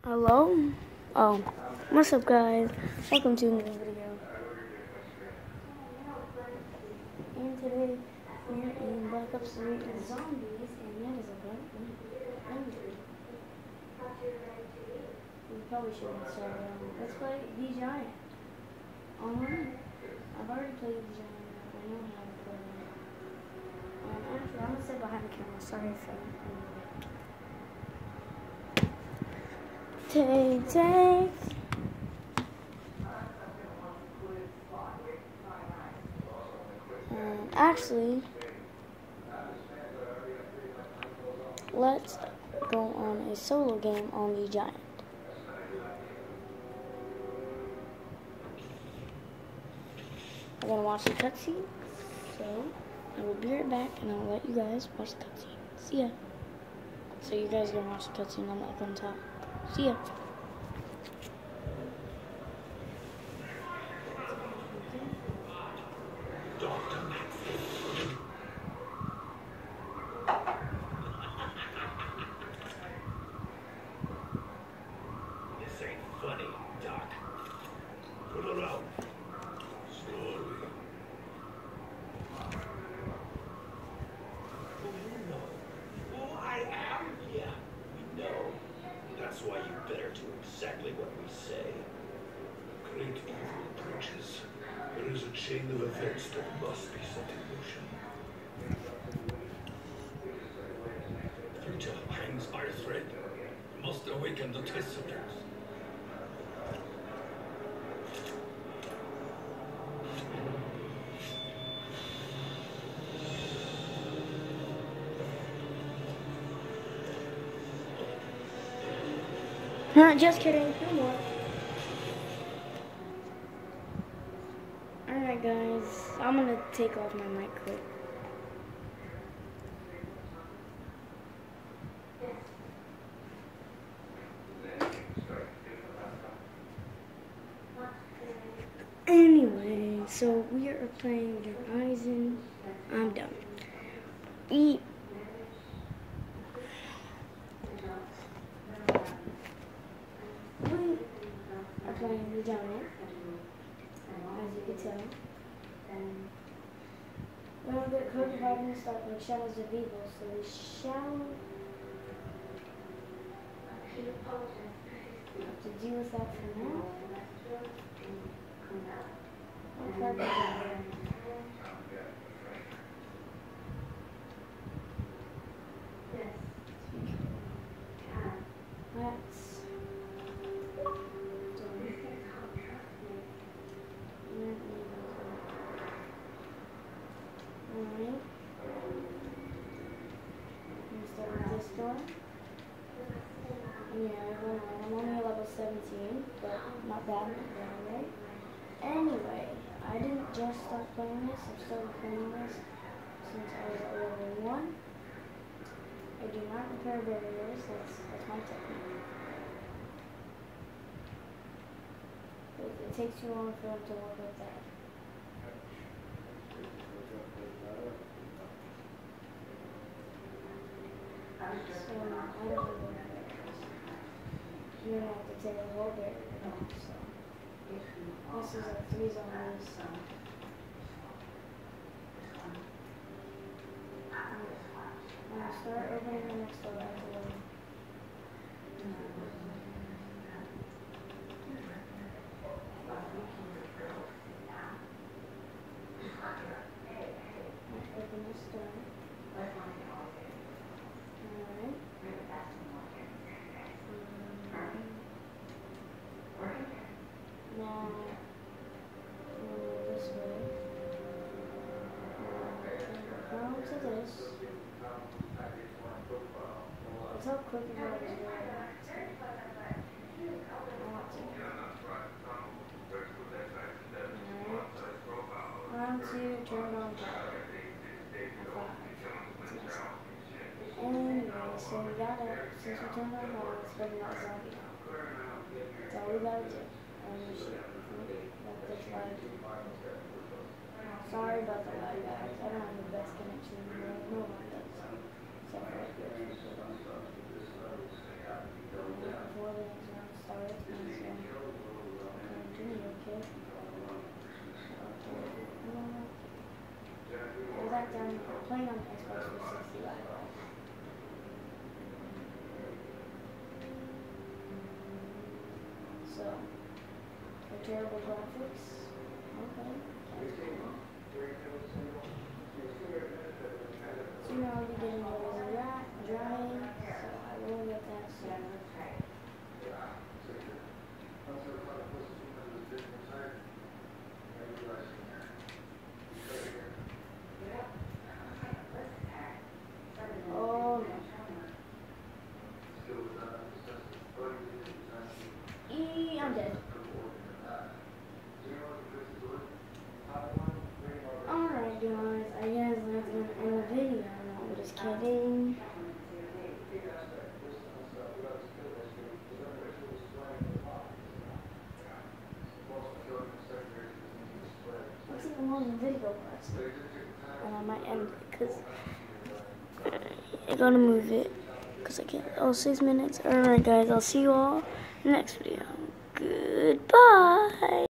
Hello? Oh, what's up guys? Welcome to a new video. And today we're in Black Ops 3 Zombies, and that is a blank ended. We probably shouldn't start let's play The Giant. Online. I've already played The Giant. I know how to play it. Actually, I'm gonna sit behind the camera. Sorry if Take. Actually, let's go on a solo game on The Giant. I'm gonna watch the cutscene, so I will be right back and I'll let you guys watch the cutscene. See ya. So you guys are gonna watch the cutscene, I'm not gonna talk. See ya. This ain't funny, Doc. Put it out. Slowly. Oh, you know who I am? Yeah, we know. That's why you better do exactly what we say. Great evil approaches. There is a chain of events that must be set in motion. Future hangs by a thread. We must awaken the test subjects. Just kidding. No more. Alright guys, I'm gonna take off my mic quick. Anyway, so we are playing Horizon. I'm done. We are playing The Giant, as you can tell. We're gonna get co-dividing stuff like Shadows of Evil, so we shall have to deal with that for now. Alright. Let's start with this door. Yeah, I'm only level 17, but not bad, right? Anyway, I didn't just start playing this, I've started playing this since I was at level 1. I do not repair barriers, that's my technique. It takes too long for them to work with that. So, I don't know what you don't have to take a whole barrier off, so. This is like 3 zombies. I'm gonna start opening the next door right away. Open this door. Alright. Now, this way. Go to this. Let's how quick it goes. Round 2, turn on power. Anyway, so we got it. Since we turned on power, let's bring that zombie out. That's all we gotta do. And we should let this lag. Sorry about the lag, guys. I don't have the best connection in the world. No one does. Except for like this. Before the next round. playing on Xbox 360 Live right now. So, for terrible graphics, okay. So you know, I'll be getting those drying, so I will get that soon. Oh no. I'm dead. Alright guys, I guess that's gonna end the video. No, I'm just kidding. Let's even more than video parts. And I might end it because I gotta move it because I can't. Oh, 6 minutes. Alright guys, I'll see you all in the next video. Goodbye.